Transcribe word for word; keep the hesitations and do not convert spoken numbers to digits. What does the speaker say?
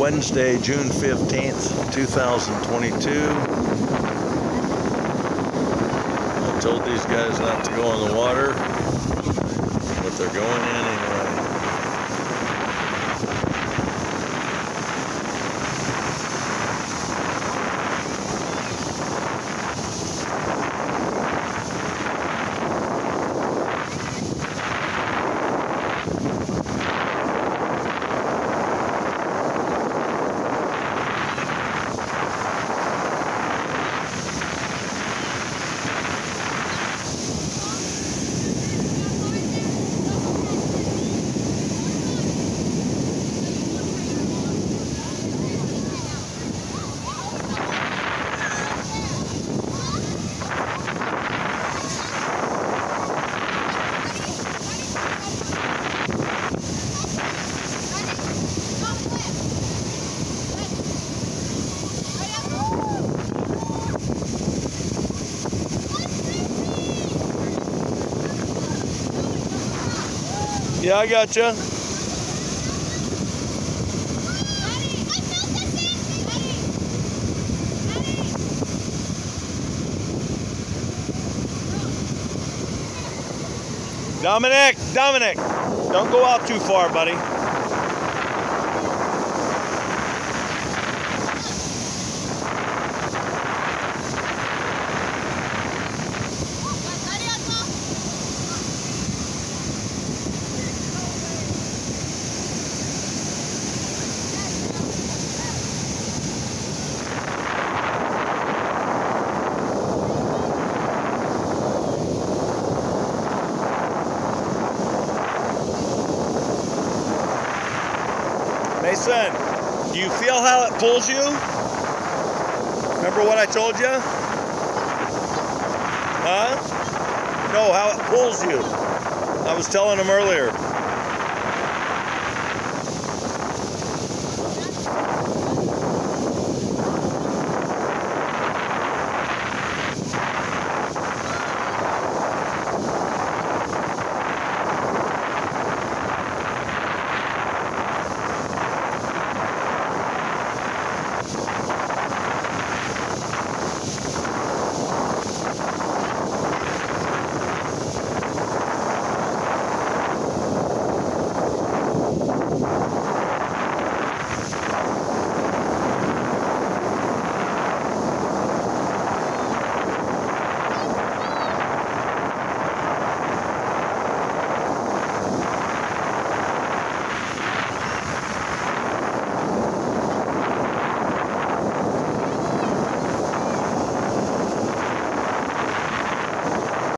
Wednesday, June fifteenth, two thousand twenty-two. I told these guys not to go in the water, but they're going in anyway. Yeah, I gotcha. Dominic, Dominic, don't go out too far, buddy. Mason, do you feel how it pulls you? Remember what I told you? Huh? No, how it pulls you. I was telling him earlier.